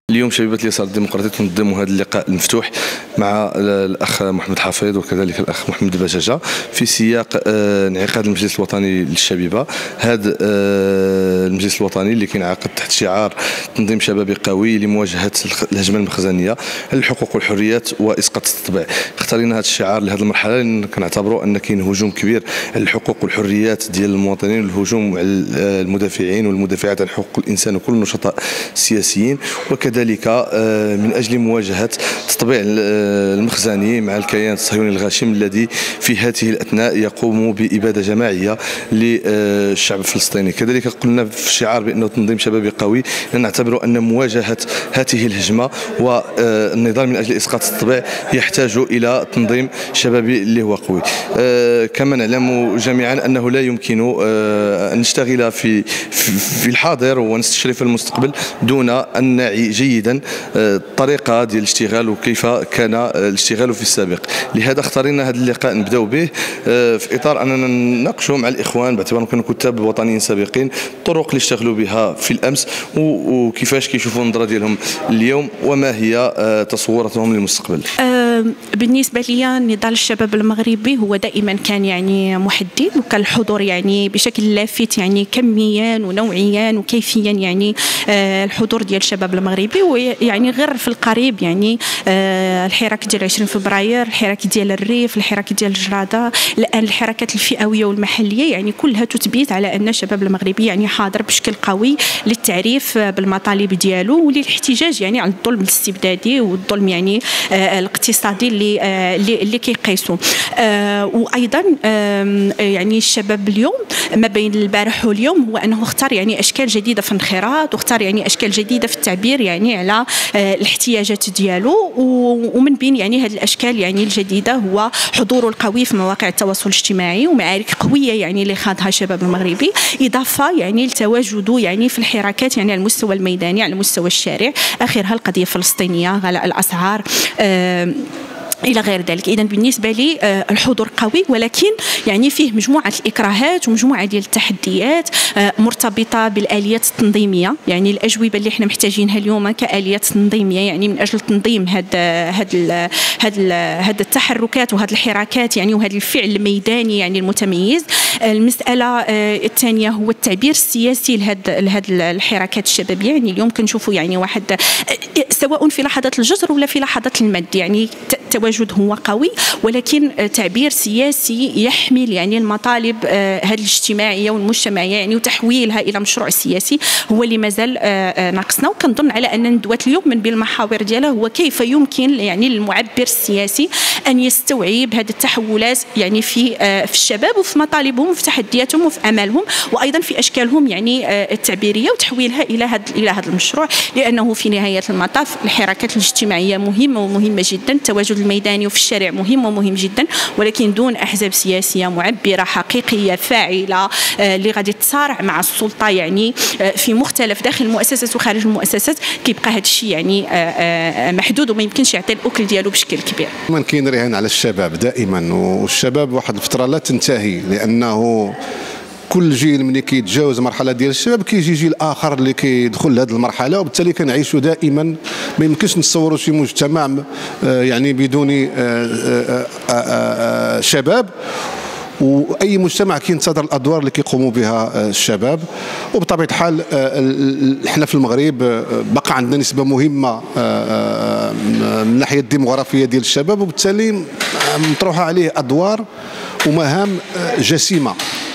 اليوم شبيبة اليسار الديمقراطي تنظم هذا اللقاء المفتوح مع الأخ محمد حفيظ وكذلك الأخ محمد بجاجة في سياق انعقاد المجلس الوطني للشبيبة. هذا المجلس الوطني اللي كينعقد تحت شعار تنظيم شبابي قوي لمواجهة الهجمة المخزنية على الحقوق والحريات وإسقاط التطبيع. اختارينا هذا الشعار لهذه المرحلة لأن كنعتبروا أن كاين هجوم كبير على الحقوق والحريات ديال المواطنين والهجوم على المدافعين والمدافعات عن حقوق الإنسان وكل النشطاء السياسيين، وكذلك من أجل مواجهة التطبيع المخزني مع الكيان الصهيوني الغاشم الذي في هذه الأثناء يقوم بإبادة جماعية للشعب الفلسطيني. كذلك قلنا في الشعار بأنه تنظيم شبابي قوي نعتبر أن مواجهة هذه الهجمة والنضال من أجل إسقاط التطبيع يحتاج إلى تنظيم شبابي اللي هو قوي. كما نعلم جميعا أنه لا يمكن أن نشتغل في الحاضر ونستشرف المستقبل دون أن نعي جيدا الطريقه ديال الاشتغال وكيف كان الاشتغال في السابق. لهذا اختارينا هذا اللقاء نبداو به في اطار اننا نناقشوا مع الاخوان باعتبارهم كانوا كتاب وطنيين سابقين الطرق اللي اشتغلوا بها في الامس وكيفاش كيشوفوا النظره ديالهم اليوم وما هي تصوراتهم للمستقبل. بالنسبه لي نضال الشباب المغربي هو دائما كان يعني محدد، وكان الحضور يعني بشكل لافت يعني كميا ونوعيا وكيفيا يعني الحضور ديال الشباب المغربي، ويعني غير في القريب يعني الحراك ديال 20 فبراير، الحراك ديال الريف، الحراك ديال الجرادة، الان الحركات الفئويه والمحليه يعني كلها تثبت على ان الشباب المغربي يعني حاضر بشكل قوي للتعريف بالمطالب ديالو وللاحتجاج يعني على الظلم الاستبدادي والظلم يعني الاقتصادي اللي كيقيسوا. وايضا يعني الشباب اليوم ما بين البارح واليوم هو انه اختار يعني اشكال جديده في الانخراط، واختار يعني اشكال جديده في التعبير يعني على الاحتياجات ديالو، ومن بين يعني هذه الاشكال يعني الجديده هو حضوره القوي في مواقع التواصل الاجتماعي ومعارك قويه يعني اللي خاضها الشباب المغربي، اضافه يعني لتواجده يعني في الحراكات يعني على المستوى الميداني على مستوى الشارع، اخرها القضيه الفلسطينيه، غلاء الاسعار إلى غير ذلك. إذن بالنسبة لي الحضور قوي، ولكن يعني فيه مجموعة الإكراهات ومجموعة ديال التحديات مرتبطة بالآليات التنظيمية، يعني الأجوبة اللي احنا محتاجينها اليوم كآليات تنظيمية يعني من أجل تنظيم هاد التحركات وهاد الحراكات يعني وهذا الفعل الميداني يعني المتميز. المسألة الثانية هو التعبير السياسي لهاد الحراكات الشبابية. يعني اليوم كنشوفوا يعني واحد سواء في لحظات الجزر ولا في لحظات المد يعني التواجد هو قوي، ولكن تعبير سياسي يحمل يعني المطالب هذه الاجتماعيه والمجتمعيه يعني وتحويلها الى مشروع سياسي هو اللي مازال ناقصنا. وكنظن على ان ندوات اليوم من بين المحاور ديالها هو كيف يمكن يعني للمعبر السياسي ان يستوعب هذه التحولات يعني في الشباب وفي مطالبهم وفي تحدياتهم وفي امالهم وايضا في اشكالهم يعني التعبيريه وتحويلها الى هذا المشروع، لانه في نهايه المطاف الحركات الاجتماعيه مهمه ومهمه جدا، التواجد الميداني وفي الشارع مهم جدا، ولكن دون احزاب سياسيه معبره حقيقيه فاعله اللي غادي تصارع مع السلطه يعني في مختلف داخل المؤسسات وخارج المؤسسات كيبقى هذا الشيء يعني محدود وما يمكنش يعطي الاكل ديالو بشكل كبير. من كاين رهان على الشباب دائما، والشباب واحد الفتره لا تنتهي، لانه كل جيل ملي كيتجاوز مرحله ديال الشباب كيجي جيل اخر اللي كيدخل لهذه المرحله، وبالتالي كنعيشوا دائما ما يمكنش نتصوروا شي مجتمع يعني بدون شباب، واي مجتمع كينتظر الادوار اللي كيقوموا بها الشباب. وبطبيعه الحال احنا في المغرب بقى عندنا نسبه مهمه من الناحيه الديموغرافيه ديال الشباب، وبالتالي مطروحه عليه ادوار ومهام جسيمه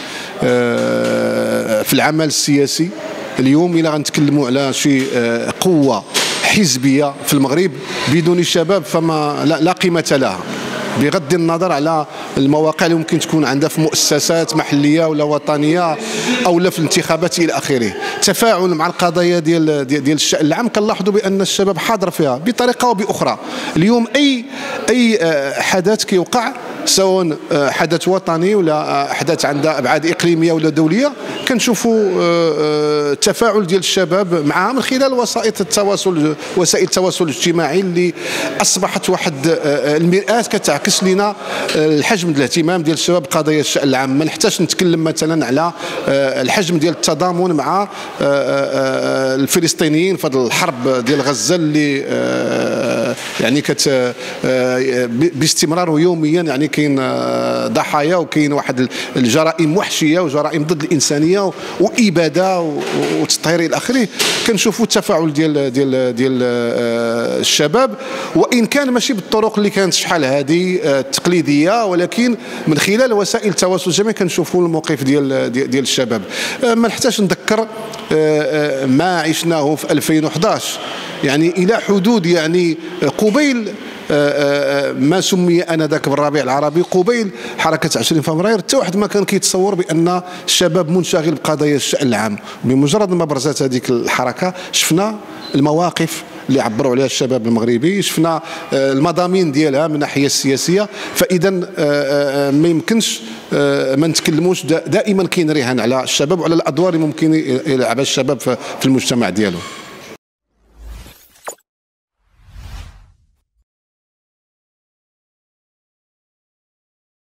في العمل السياسي. اليوم إلا غنتكلموا على شي قوة حزبية في المغرب بدون الشباب فما لا قيمة لها، بغض النظر على المواقع اللي ممكن تكون عندها في مؤسسات محليه ولا وطنيه او لا في الانتخابات الى اخره. تفاعل مع القضايا ديال الشأن العام كنلاحظوا بان الشباب حاضر فيها بطريقه او باخرى. اليوم اي حدث كيوقع سواء حدث وطني ولا حدث عندها ابعاد اقليميه ولا دوليه كنشوفوا التفاعل ديال الشباب معها من خلال وسائل التواصل الاجتماعي اللي اصبحت واحد المرآة كتعكس لنا الحجم ديال الاهتمام ديال الشباب بقضايا الشأن العام. ما نحتاجش نتكلم مثلا على الحجم ديال التضامن مع الفلسطينيين في هذه الحرب ديال غزه اللي يعني باستمرار ويوميا يعني كاين ضحايا وكاين واحد الجرائم وحشيه وجرائم ضد الانسانيه واباده وتطهير الى اخره. كنشوفوا التفاعل ديال الشباب، وان كان ماشي بالطرق اللي كانت شحال هذه التقليديه، ولكن من خلال وسائل التواصل الاجتماعي كنشوفوا الموقف ديال الشباب. ما نحتاج نذكر ما عشناه في 2011 يعني الى حدود يعني قبيل ما سمي انذاك بالربيع العربي، قبيل حركه 20 فبراير حتى واحد ما كان كيتصور بان الشباب منشغل بقضايا الشأن العام. بمجرد ما برزت هذيك الحركه شفنا المواقف اللي عبروا عليها الشباب المغربي، شفنا المضامين ديالها من الناحيه السياسيه. فاذا ما يمكنش ما نتكلموش، دائما كاين رهان على الشباب وعلى الادوار اللي ممكن يلعبها الشباب في المجتمع ديالو.